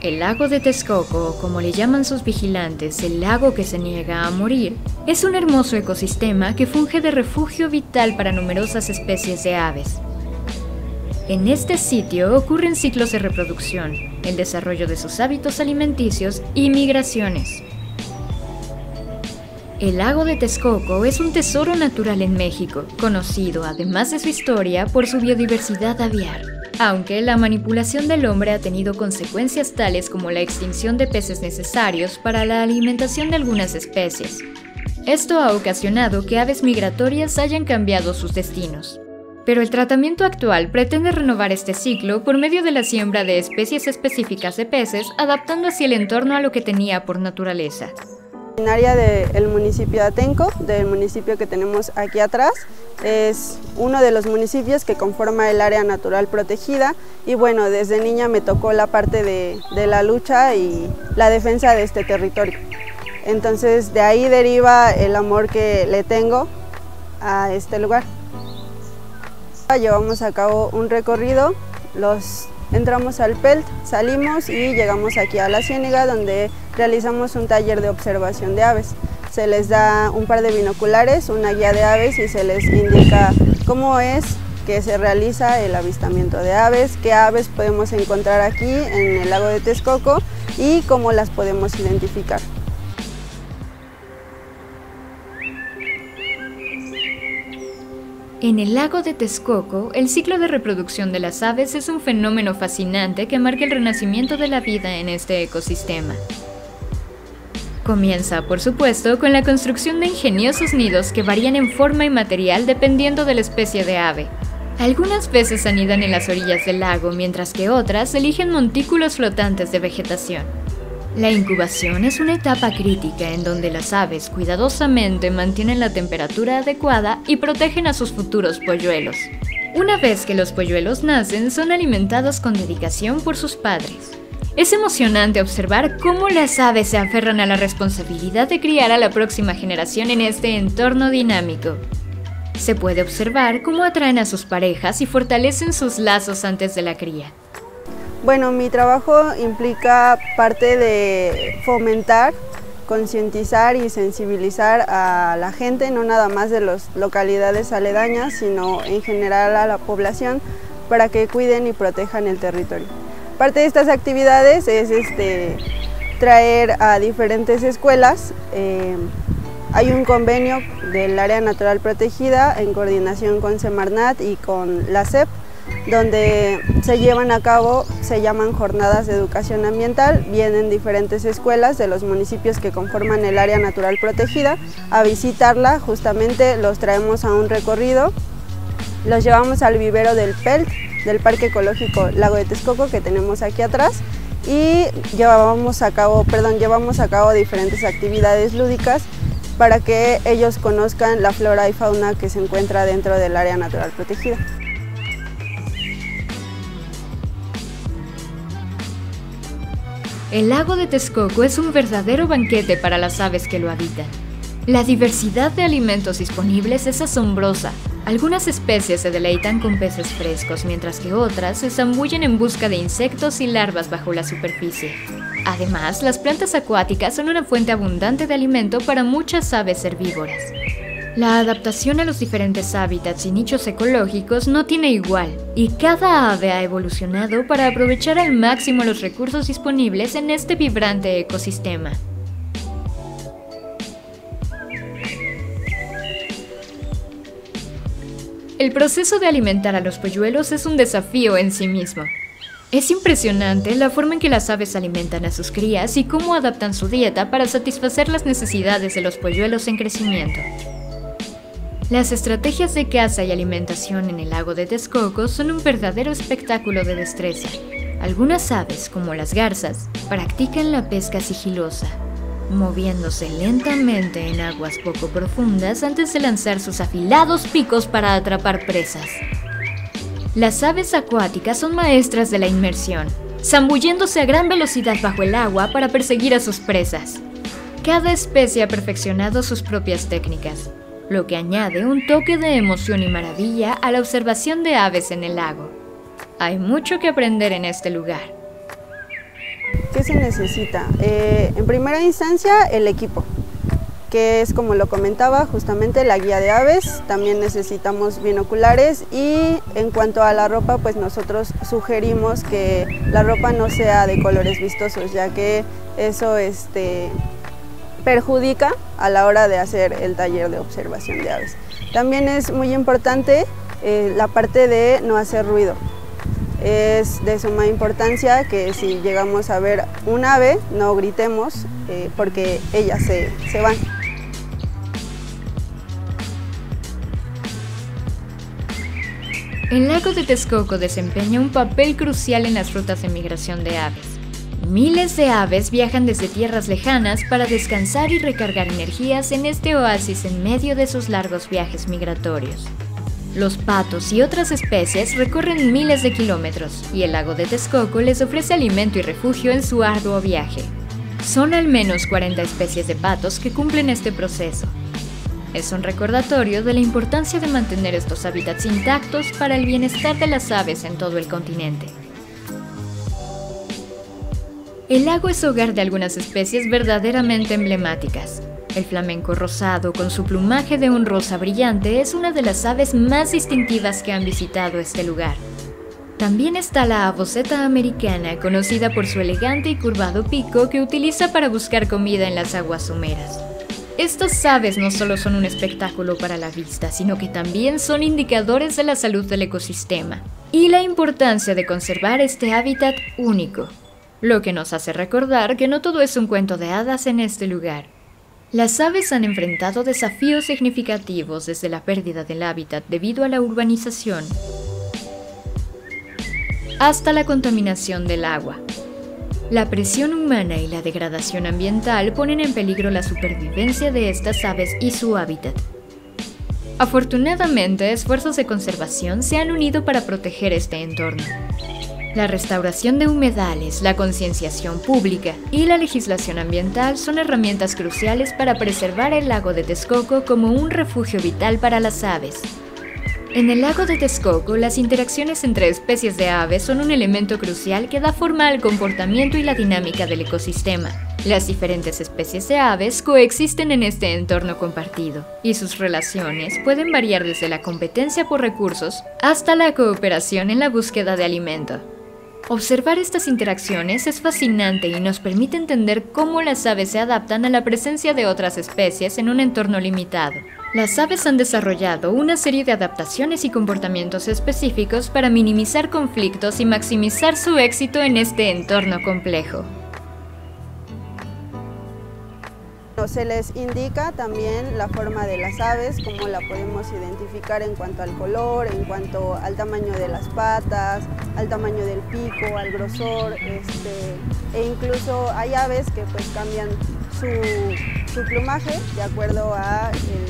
El lago de Texcoco, o como le llaman sus vigilantes, el lago que se niega a morir, es un hermoso ecosistema que funge de refugio vital para numerosas especies de aves. En este sitio ocurren ciclos de reproducción, el desarrollo de sus hábitos alimenticios y migraciones. El lago de Texcoco es un tesoro natural en México, conocido, además de su historia, por su biodiversidad aviar. Aunque la manipulación del hombre ha tenido consecuencias tales como la extinción de peces necesarios para la alimentación de algunas especies. Esto ha ocasionado que aves migratorias hayan cambiado sus destinos. Pero el tratamiento actual pretende renovar este ciclo por medio de la siembra de especies específicas de peces, adaptando así el entorno a lo que tenía por naturaleza. Área del municipio de Atenco, del municipio que tenemos aquí atrás, es uno de los municipios que conforma el área natural protegida y bueno, desde niña me tocó la parte de la lucha y la defensa de este territorio. Entonces de ahí deriva el amor que le tengo a este lugar. Llevamos a cabo un recorrido, entramos al PELT, salimos y llegamos aquí a la Ciénega donde realizamos un taller de observación de aves. Se les da un par de binoculares, una guía de aves y se les indica cómo es que se realiza el avistamiento de aves, qué aves podemos encontrar aquí en el lago de Texcoco y cómo las podemos identificar. En el lago de Texcoco, el ciclo de reproducción de las aves es un fenómeno fascinante que marca el renacimiento de la vida en este ecosistema. Comienza, por supuesto, con la construcción de ingeniosos nidos que varían en forma y material dependiendo de la especie de ave. Algunas veces anidan en las orillas del lago, mientras que otras eligen montículos flotantes de vegetación. La incubación es una etapa crítica en donde las aves cuidadosamente mantienen la temperatura adecuada y protegen a sus futuros polluelos. Una vez que los polluelos nacen, son alimentados con dedicación por sus padres. Es emocionante observar cómo las aves se aferran a la responsabilidad de criar a la próxima generación en este entorno dinámico. Se puede observar cómo atraen a sus parejas y fortalecen sus lazos antes de la cría. Bueno, mi trabajo implica parte de fomentar, concientizar y sensibilizar a la gente, no nada más de las localidades aledañas, sino en general a la población, para que cuiden y protejan el territorio. Parte de estas actividades es traer a diferentes escuelas. Hay un convenio del área natural protegida en coordinación con Semarnat y con la SEP, donde se llevan a cabo, se llaman jornadas de educación ambiental. Vienen diferentes escuelas de los municipios que conforman el área natural protegida a visitarla. Justamente los traemos a un recorrido, los llevamos al vivero del PELT, del Parque Ecológico Lago de Texcoco que tenemos aquí atrás, y llevamos a cabo diferentes actividades lúdicas para que ellos conozcan la flora y fauna que se encuentra dentro del área natural protegida. El lago de Texcoco es un verdadero banquete para las aves que lo habitan. La diversidad de alimentos disponibles es asombrosa. Algunas especies se deleitan con peces frescos, mientras que otras se zambullen en busca de insectos y larvas bajo la superficie. Además, las plantas acuáticas son una fuente abundante de alimento para muchas aves herbívoras. La adaptación a los diferentes hábitats y nichos ecológicos no tiene igual, y cada ave ha evolucionado para aprovechar al máximo los recursos disponibles en este vibrante ecosistema. El proceso de alimentar a los polluelos es un desafío en sí mismo. Es impresionante la forma en que las aves alimentan a sus crías y cómo adaptan su dieta para satisfacer las necesidades de los polluelos en crecimiento. Las estrategias de caza y alimentación en el lago de Texcoco son un verdadero espectáculo de destreza. Algunas aves, como las garzas, practican la pesca sigilosa, moviéndose lentamente en aguas poco profundas antes de lanzar sus afilados picos para atrapar presas. Las aves acuáticas son maestras de la inmersión, zambulléndose a gran velocidad bajo el agua para perseguir a sus presas. Cada especie ha perfeccionado sus propias técnicas, lo que añade un toque de emoción y maravilla a la observación de aves en el lago. Hay mucho que aprender en este lugar. ¿Qué se necesita? En primera instancia, el equipo, que es, como lo comentaba, justamente la guía de aves. También necesitamos binoculares, y en cuanto a la ropa, pues nosotros sugerimos que la ropa no sea de colores vistosos, ya que eso perjudica a la hora de hacer el taller de observación de aves. También es muy importante la parte de no hacer ruido. Es de suma importancia que si llegamos a ver un ave, no gritemos porque ellas se van. El lago de Texcoco desempeña un papel crucial en las rutas de migración de aves. Miles de aves viajan desde tierras lejanas para descansar y recargar energías en este oasis en medio de sus largos viajes migratorios. Los patos y otras especies recorren miles de kilómetros, y el lago de Texcoco les ofrece alimento y refugio en su arduo viaje. Son al menos 40 especies de patos que cumplen este proceso. Es un recordatorio de la importancia de mantener estos hábitats intactos para el bienestar de las aves en todo el continente. El lago es hogar de algunas especies verdaderamente emblemáticas. El flamenco rosado, con su plumaje de un rosa brillante, es una de las aves más distintivas que han visitado este lugar. También está la avoceta americana, conocida por su elegante y curvado pico que utiliza para buscar comida en las aguas someras. Estas aves no solo son un espectáculo para la vista, sino que también son indicadores de la salud del ecosistema y la importancia de conservar este hábitat único, lo que nos hace recordar que no todo es un cuento de hadas en este lugar. Las aves han enfrentado desafíos significativos desde la pérdida del hábitat debido a la urbanización hasta la contaminación del agua. La presión humana y la degradación ambiental ponen en peligro la supervivencia de estas aves y su hábitat. Afortunadamente, esfuerzos de conservación se han unido para proteger este entorno. La restauración de humedales, la concienciación pública y la legislación ambiental son herramientas cruciales para preservar el lago de Texcoco como un refugio vital para las aves. En el lago de Texcoco, las interacciones entre especies de aves son un elemento crucial que da forma al comportamiento y la dinámica del ecosistema. Las diferentes especies de aves coexisten en este entorno compartido, y sus relaciones pueden variar desde la competencia por recursos hasta la cooperación en la búsqueda de alimento. Observar estas interacciones es fascinante y nos permite entender cómo las aves se adaptan a la presencia de otras especies en un entorno limitado. Las aves han desarrollado una serie de adaptaciones y comportamientos específicos para minimizar conflictos y maximizar su éxito en este entorno complejo. Se les indica también la forma de las aves, cómo la podemos identificar en cuanto al color, en cuanto al tamaño de las patas, al tamaño del pico, al grosor, e incluso hay aves que pues cambian su plumaje de acuerdo a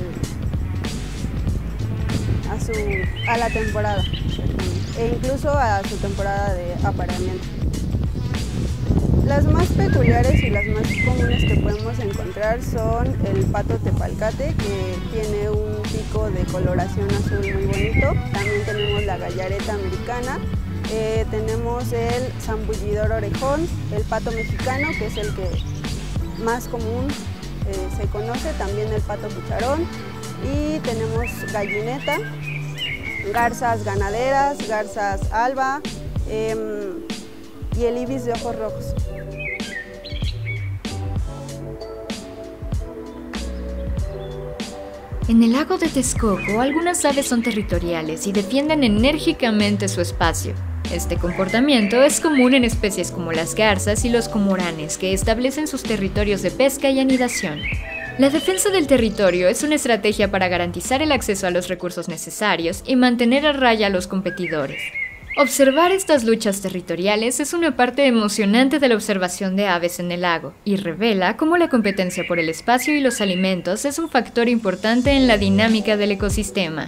la temporada, e incluso a su temporada de apareamiento. Las más peculiares y las más comunes que podemos encontrar son el pato tepalcate, que tiene un pico de coloración azul muy bonito. También tenemos la gallareta americana, tenemos el zambullidor orejón, el pato mexicano, que es el que más común se conoce, también el pato cucharón, y tenemos gallineta, garzas ganaderas, garzas alba y el ibis de ojos rojos. En el lago de Texcoco, algunas aves son territoriales y defienden enérgicamente su espacio. Este comportamiento es común en especies como las garzas y los cormoranes, que establecen sus territorios de pesca y anidación. La defensa del territorio es una estrategia para garantizar el acceso a los recursos necesarios y mantener a raya a los competidores. Observar estas luchas territoriales es una parte emocionante de la observación de aves en el lago y revela cómo la competencia por el espacio y los alimentos es un factor importante en la dinámica del ecosistema.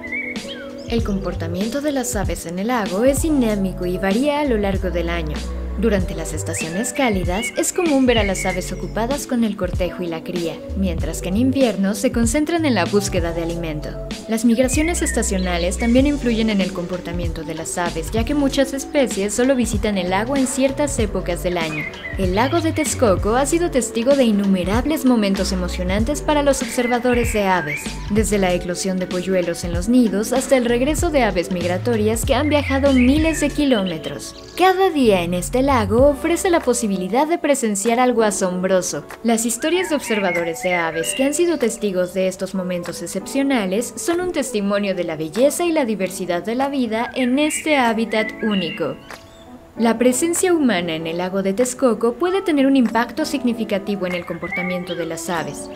El comportamiento de las aves en el lago es dinámico y varía a lo largo del año. Durante las estaciones cálidas es común ver a las aves ocupadas con el cortejo y la cría, mientras que en invierno se concentran en la búsqueda de alimento. Las migraciones estacionales también influyen en el comportamiento de las aves, ya que muchas especies solo visitan el lago en ciertas épocas del año. El lago de Texcoco ha sido testigo de innumerables momentos emocionantes para los observadores de aves, desde la eclosión de polluelos en los nidos hasta el regreso de aves migratorias que han viajado miles de kilómetros. Cada día en este lago ofrece la posibilidad de presenciar algo asombroso. Las historias de observadores de aves que han sido testigos de estos momentos excepcionales son un testimonio de la belleza y la diversidad de la vida en este hábitat único. La presencia humana en el lago de Texcoco puede tener un impacto significativo en el comportamiento de las aves.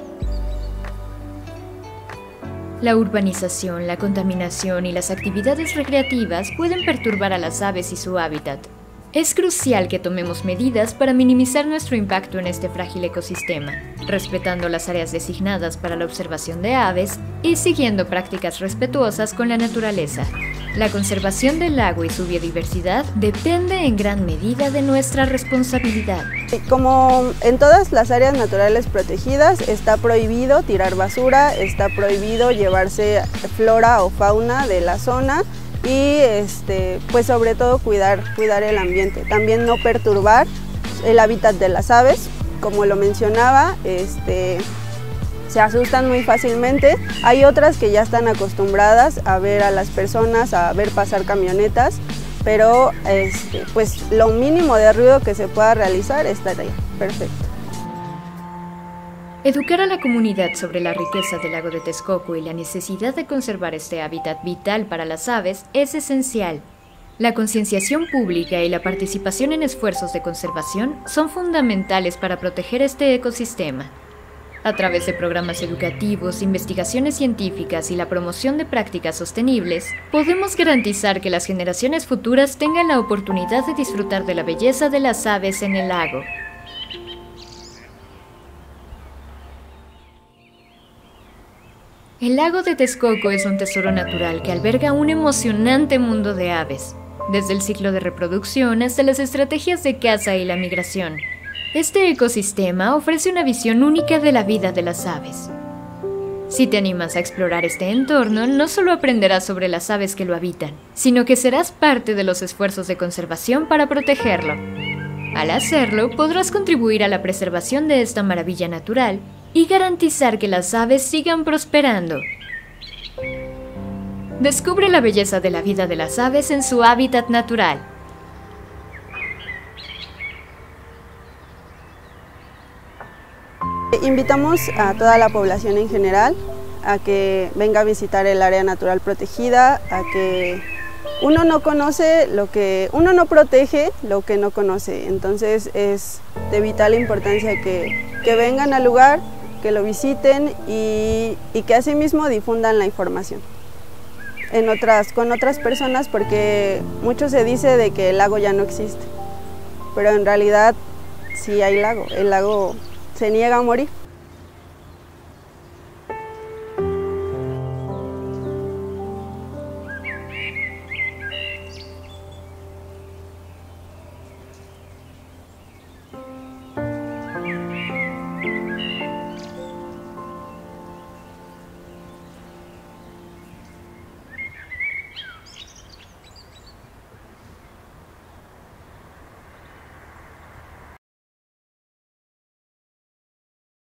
La urbanización, la contaminación y las actividades recreativas pueden perturbar a las aves y su hábitat. Es crucial que tomemos medidas para minimizar nuestro impacto en este frágil ecosistema, respetando las áreas designadas para la observación de aves y siguiendo prácticas respetuosas con la naturaleza. La conservación del lago y su biodiversidad depende en gran medida de nuestra responsabilidad. Como en todas las áreas naturales protegidas, está prohibido tirar basura, está prohibido llevarse flora o fauna de la zona y pues sobre todo cuidar el ambiente. También no perturbar el hábitat de las aves, como lo mencionaba, se asustan muy fácilmente. Hay otras que ya están acostumbradas a ver a las personas, a ver pasar camionetas, pero pues lo mínimo de ruido que se pueda realizar estaría perfecto. Educar a la comunidad sobre la riqueza del lago de Texcoco y la necesidad de conservar este hábitat vital para las aves es esencial. La concienciación pública y la participación en esfuerzos de conservación son fundamentales para proteger este ecosistema. A través de programas educativos, investigaciones científicas y la promoción de prácticas sostenibles, podemos garantizar que las generaciones futuras tengan la oportunidad de disfrutar de la belleza de las aves en el lago. El lago de Texcoco es un tesoro natural que alberga un emocionante mundo de aves, desde el ciclo de reproducción hasta las estrategias de caza y la migración. Este ecosistema ofrece una visión única de la vida de las aves. Si te animas a explorar este entorno, no solo aprenderás sobre las aves que lo habitan, sino que serás parte de los esfuerzos de conservación para protegerlo. Al hacerlo, podrás contribuir a la preservación de esta maravilla natural y garantizar que las aves sigan prosperando. Descubre la belleza de la vida de las aves en su hábitat natural. Invitamos a toda la población en general a que venga a visitar el área natural protegida, a que uno no protege lo que no conoce. Entonces es de vital importancia que vengan al lugar, que lo visiten y que asimismo difundan la información con otras personas, porque mucho se dice de que el lago ya no existe, pero en realidad sí hay lago, el lago se niega a morir.